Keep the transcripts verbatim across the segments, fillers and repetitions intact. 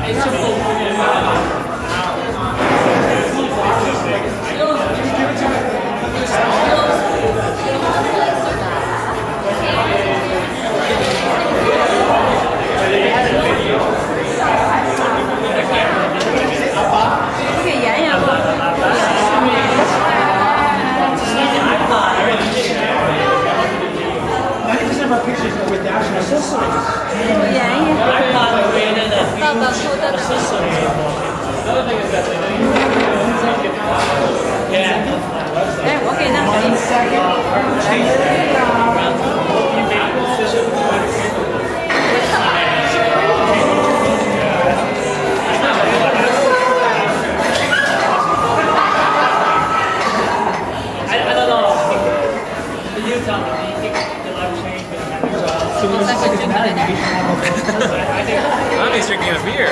Mommy's drinking a beer.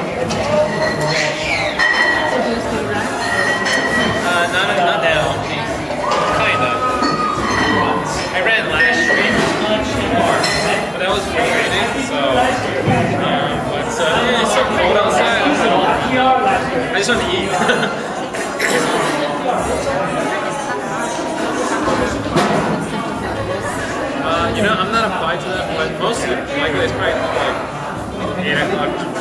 Uh, not, not now. Kinda. I ran last stream, but that was pretty raining, so... Um, but, uh, yeah, it's so cold outside. I just want to eat. uh, you know, I'm not applied to that, but most likely it's probably like eight o'clock.